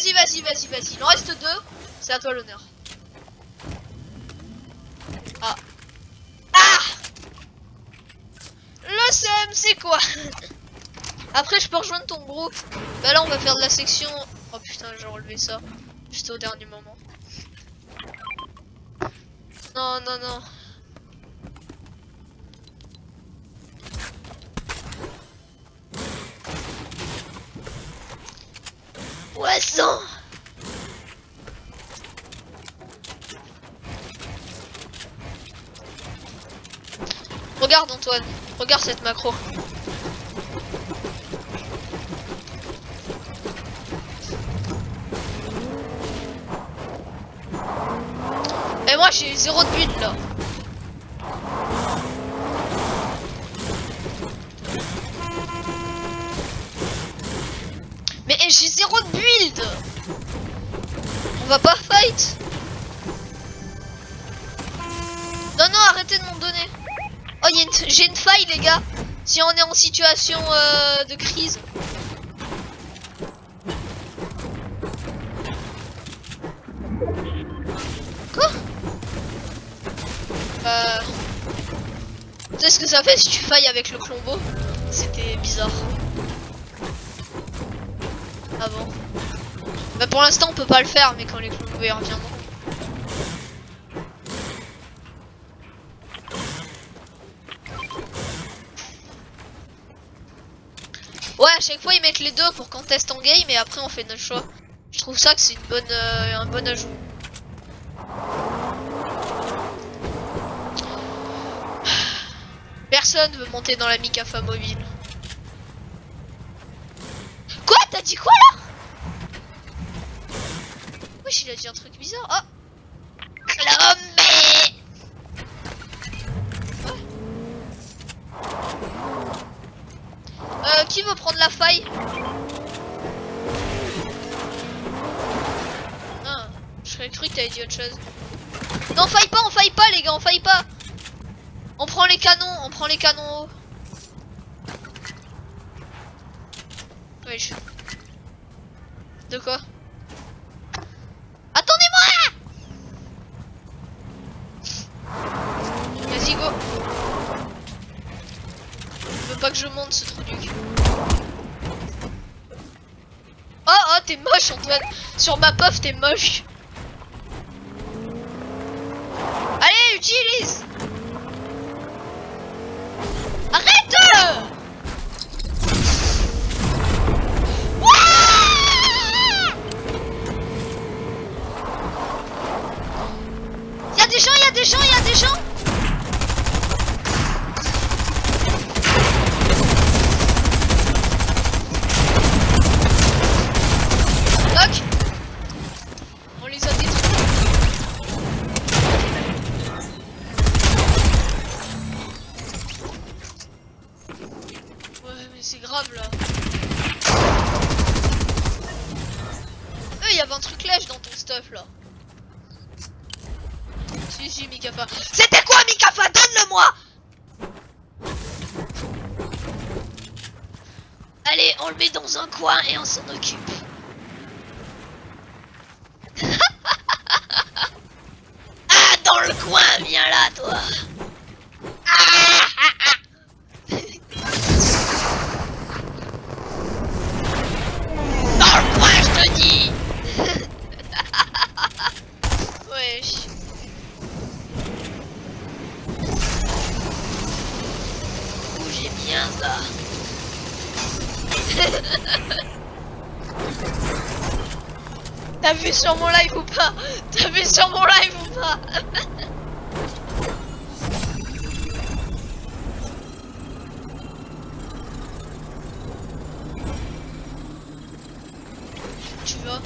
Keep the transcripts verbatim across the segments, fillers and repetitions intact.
vas-y, vas-y, vas-y, vas-y. Il en reste deux. C'est à toi l'honneur. Ah. Ah. Le seum, c'est quoi? Après, je peux rejoindre ton groupe. Bah là, on va faire de la section. Oh putain, j'ai relevé ça. Juste au dernier moment. Non, non, non. Poisson. Regarde Antoine, regarde cette macro. Et moi j'ai zéro de build là. Mais j'ai zéro de build. On va pas fight. Non non, arrêtez de m'en donner. Oh, une... j'ai une faille les gars. Si on est en situation euh, de crise. Quoi? Euh... Tu sais ce que ça fait si tu failles avec le clombo? C'était bizarre. Ah bon? Bah pour l'instant on peut pas le faire, mais quand les clombos y reviendront. Ouais, à chaque fois ils mettent les deux pour qu'on teste en game et après on fait notre choix. Je trouve ça que c'est une bonne, euh, un bon ajout. Personne veut monter dans la Mikafa mobile. Quoi? T'as dit quoi là? Wesh, il a dit un truc bizarre. Oh, Clamé. Ouais. Euh, qui veut prendre la faille? Ah, j'aurais cru que t'avais dit autre chose. Non, faille pas, on faille pas les gars, on faille pas. On prend les canons, on prend les canons hauts. Wesh. De quoi? Attendez-moi! Vas-y, go. Je veux pas que je monte ce trou du cul. Oh, oh, t'es moche, Antoine. Sur ma puff, t'es moche. Allez, utilise. Arrête! Il y a des gens, il y a des gens, il y a des gens. Knock. On les a détruits. Ouais, mais c'est grave là. Euh, il y avait un truc lèche dans ton stuff là. Si, si, Mikafa. C'était quoi, Mikafa? Donne-le-moi! Allez, on le met dans un coin et on s'en occupe. Ah, dans le coin, viens là, toi. Ah, ah, ah. Dans le coin, je te dis. Wesh. Bougez bien ça. T'as vu sur mon live ou pas? T'as vu sur mon live ou pas? Tu vois?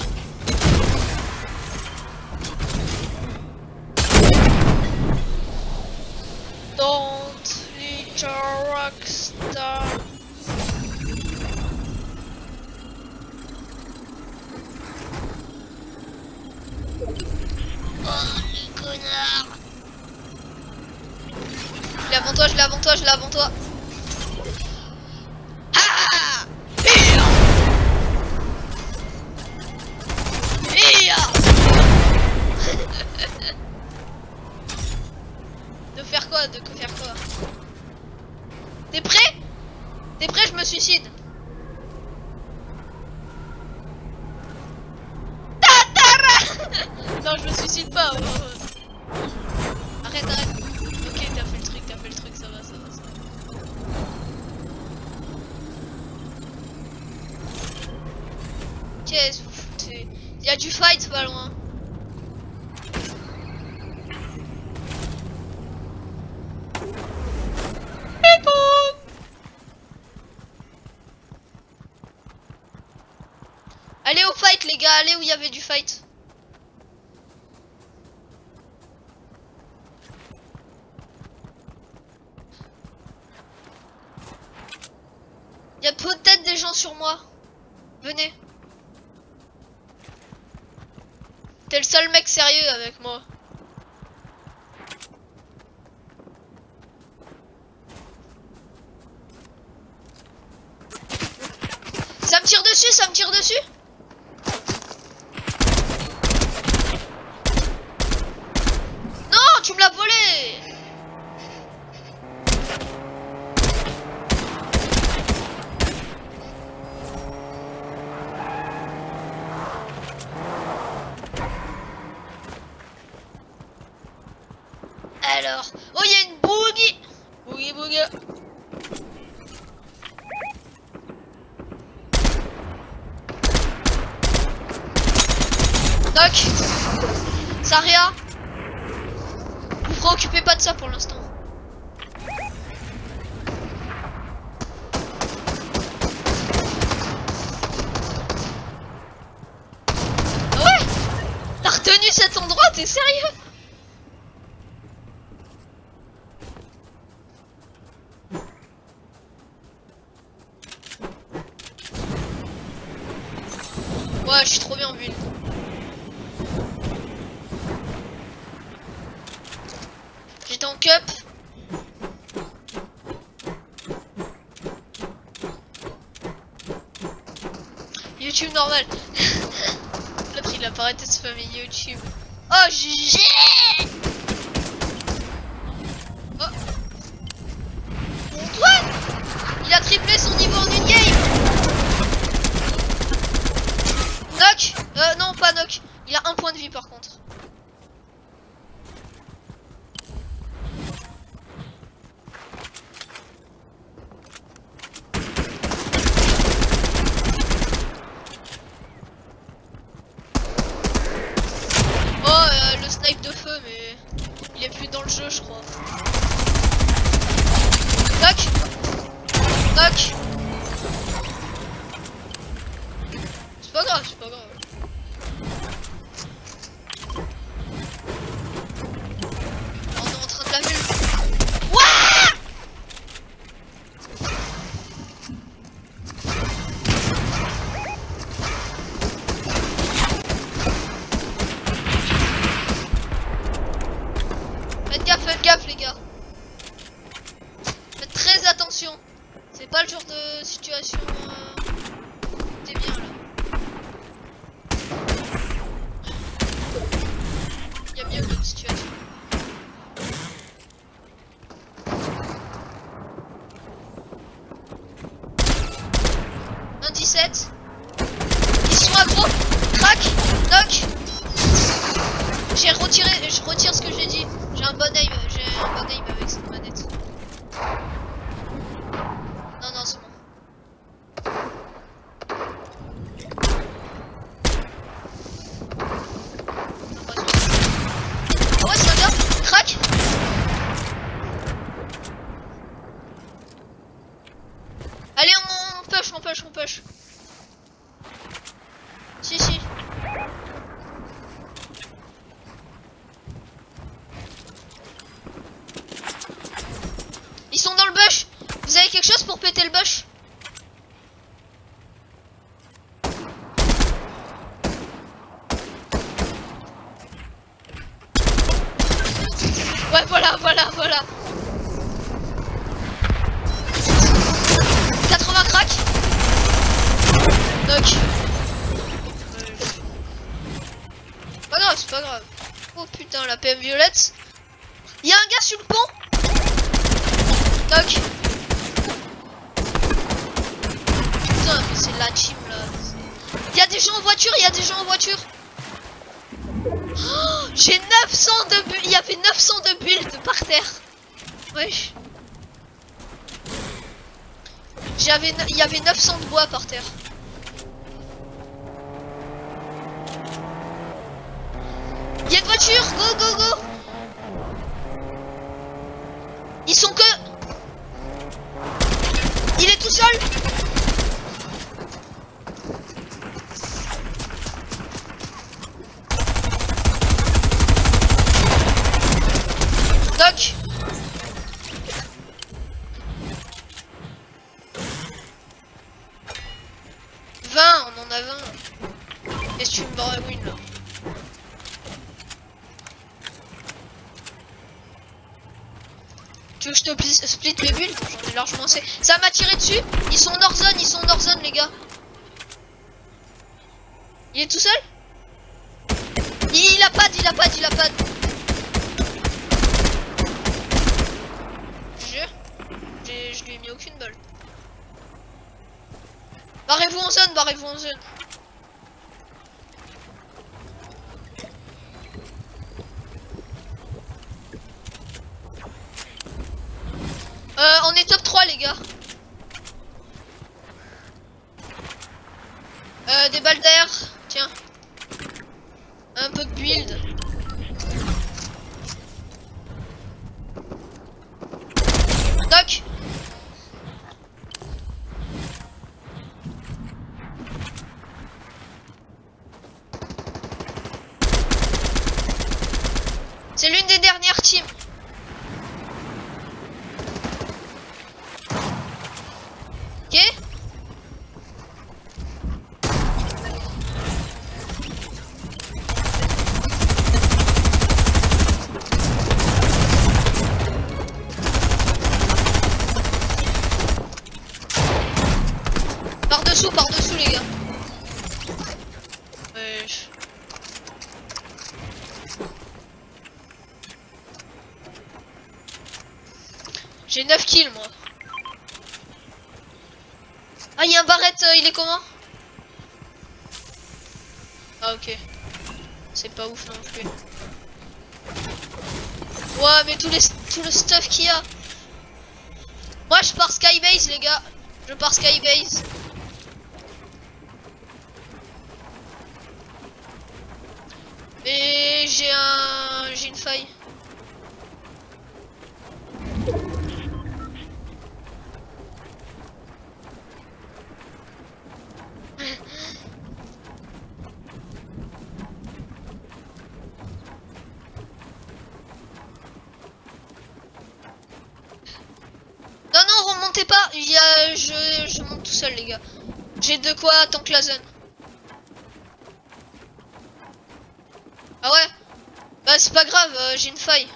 Don't leech a rockstar. Je l'ai avant toi, je l'ai avant toi, je l'ai avant toi. Ah! non, je me suicide pas. Oh. Arrête, arrête. Ok, t'as fait le truc, t'as fait le truc, ça va, ça va, ça va. Qu'est-ce que vous foutez? Il y a du fight pas loin. Allez au fight les gars, allez où il y avait du fight. Il y a peut-être des gens sur moi. Venez. T'es le seul mec sérieux avec moi. Ça me tire dessus, ça me tire dessus. Non, tu me l'as volé. Alors, oh il y a une boogie. Boogie boogie. Doc, Saria, vous préoccupez pas de ça pour l'instant. Ah ouais, t'as retenu cet endroit, t'es sérieux? Ouais, je suis trop bien en build. J'étais en cup. YouTube normal. L'autre il a pas arrêté de se famille YouTube. Oh G G. Oh Antoine, il a triplé son niveau en une game. Knock. Euh non pas knock. Il a un point de vie par contre. Snipe de feu mais il est plus dans le jeu je crois. Knock. Knock. C'est pas grave, c'est pas grave. Oh, on est en train de la vue. Wouah. Faites gaffe, faites gaffe les gars. Faites très attention. C'est pas le genre de situation. Euh... T'es bien là. Il y a bien d'autres situations. un dix-sept. Ils sont aggro. Crac. Knock. J'ai retiré. Je retire ce que j'ai dit. J'ai un bon aim, j'ai un bon aim avec cette manette. Non, non, c'est bon. Oh ouais, c'est un gars. Crac. Allez, on push, on push, on push. Si, si. Ils sont dans le bush. Vous avez quelque chose pour péter le bush? Ouais, voilà, voilà, voilà. quatre-vingts crack. Knock. Pas grave, c'est pas grave. Oh putain, la P M violette. Il y a un gars sur le pont. Knock. Putain, mais c'est la team là. Il y a des gens en voiture, il y a des gens en voiture. Oh, j'ai neuf cents de build. Il y avait neuf cents de build par terre. Wesh. J'avais, il y avait neuf cents de bois par terre. Il y a une voiture, go go go. Ils sont que... Il est tout seul. Doc. vingt, on en a vingt. Est-ce que tu me baragouines là? Tu veux que je te split le build? J'en ai largement assez. Ça m'a tiré dessus. Ils sont hors zone, ils sont hors zone les gars. Il est tout seul? il, il a pas, il a pas, il a pas. Je jure. Je lui ai mis aucune balle. Barrez-vous en zone, barrez-vous en zone. Euh, on est top trois les gars. Euh, des balles d'air. Tiens. Un peu de build. Doc. C'est l'une des dernières teams. Ok. Par dessous, par dessous les gars. Ouais. J'ai neuf kills moi. Ah, il y a un barrette, euh, il est comment? Ah, ok. C'est pas ouf non plus. Ouais, mais tous les, tout le stuff qu'il y a. Moi, je pars Skybase, les gars. Je pars Skybase. Et j'ai un... J'ai une faille. Non, non, remontez pas. Il y a... je... je monte tout seul, les gars. J'ai de quoi tank la zone. Ah ouais? Bah c'est pas grave, euh, j'ai une faille.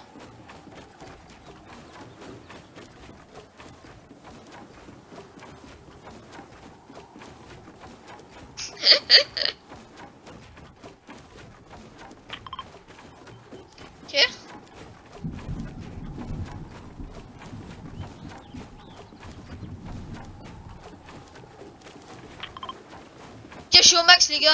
Ok. Ok, je suis au max les gars.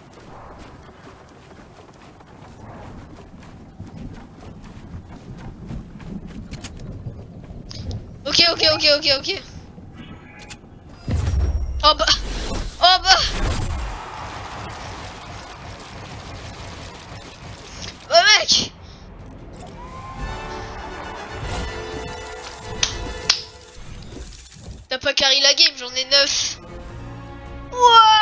Ok, ok, ok, ok, ok. Oh bah. Oh bah. Oh mec. T'as pas carry la game, j'en ai neuf. Ouah.